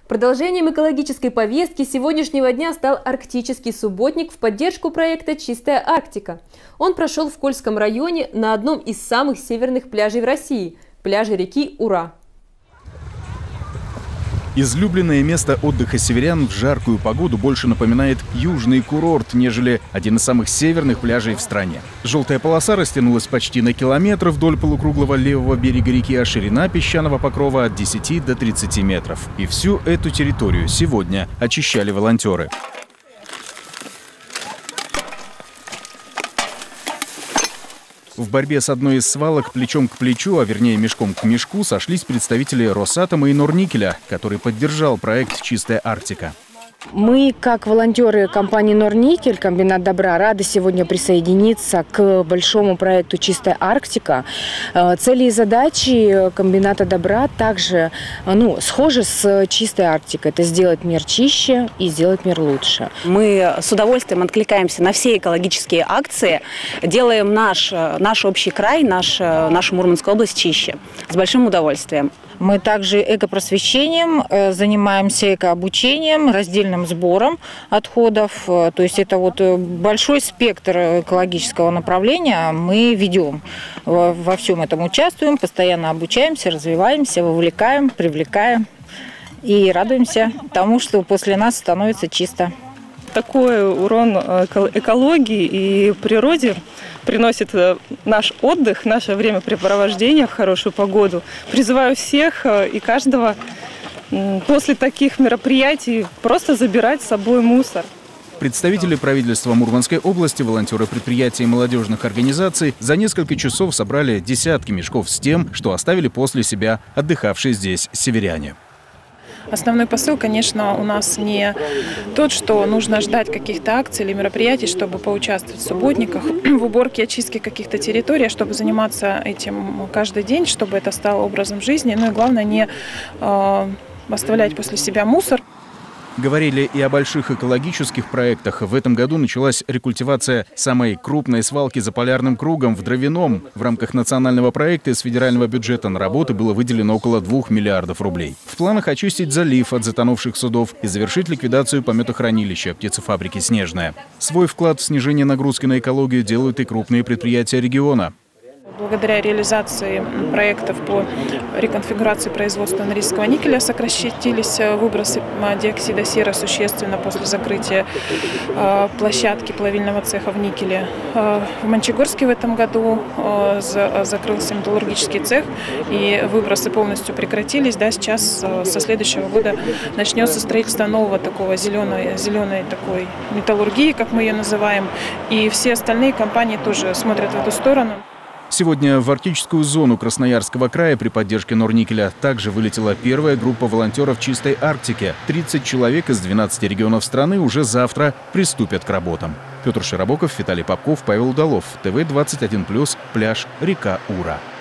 Продолжением экологической повестки сегодняшнего дня стал арктический субботник в поддержку проекта «Чистая Арктика». Он прошел в Кольском районе на одном из самых северных пляжей в России – пляже реки Ура. Излюбленное место отдыха северян в жаркую погоду больше напоминает южный курорт, нежели один из самых северных пляжей в стране. Желтая полоса растянулась почти на километр вдоль полукруглого левого берега реки, а ширина песчаного покрова от 10 до 30 метров. И всю эту территорию сегодня очищали волонтеры. В борьбе с одной из свалок плечом к плечу, а вернее мешком к мешку, сошлись представители Росатома и Норникеля, который поддержал проект «Чистая Арктика». Мы, как волонтеры компании «Норникель», комбинат добра, рады сегодня присоединиться к большому проекту «Чистая Арктика». Цели и задачи комбината добра также схожи с «Чистой Арктикой». Это сделать мир чище и сделать мир лучше. Мы с удовольствием откликаемся на все экологические акции, делаем наш общий край, нашу Мурманскую область чище. С большим удовольствием. Мы также экопросвещением, занимаемся экообучением, раздельным сбором отходов. То есть это большой спектр экологического направления мы ведем. Во всем этом участвуем, постоянно обучаемся, развиваемся, вовлекаем, привлекаем и радуемся тому, что после нас становится чисто. Такой урон экологии и природе приносит наш отдых, наше времяпрепровождение в хорошую погоду. Призываю всех и каждого после таких мероприятий просто забирать с собой мусор. Представители правительства Мурманской области, волонтеры предприятий и молодежных организаций за несколько часов собрали десятки мешков с тем, что оставили после себя отдыхавшие здесь северяне. Основной посыл, конечно, у нас не тот, что нужно ждать каких-то акций или мероприятий, чтобы поучаствовать в субботниках, в уборке, очистке каких-то территорий, а чтобы заниматься этим каждый день, чтобы это стало образом жизни. Ну и главное, не оставлять после себя мусор. Говорили и о больших экологических проектах. В этом году началась рекультивация самой крупной свалки за полярным кругом в Дровяном. В рамках национального проекта из федерального бюджета на работы было выделено около 2 миллиардов рублей. В планах очистить залив от затонувших судов и завершить ликвидацию пометохранилища птицефабрики «Снежная». Свой вклад в снижение нагрузки на экологию делают и крупные предприятия региона. Благодаря реализации проектов по реконфигурации производства норильского никеля сократились выбросы диоксида серы существенно после закрытия площадки плавильного цеха в никеле. В Мончегорске в этом году закрылся металлургический цех, и выбросы полностью прекратились. Сейчас со следующего года начнется строительство нового такого зеленой такой металлургии, как мы ее называем, и все остальные компании тоже смотрят в эту сторону. Сегодня в арктическую зону Красноярского края при поддержке Норникеля также вылетела первая группа волонтеров «Чистой Арктики». 30 человек из 12 регионов страны уже завтра приступят к работам. Петр Широбоков, Виталий Попков, Павел Удалов. ТВ-21+, пляж, река Ура.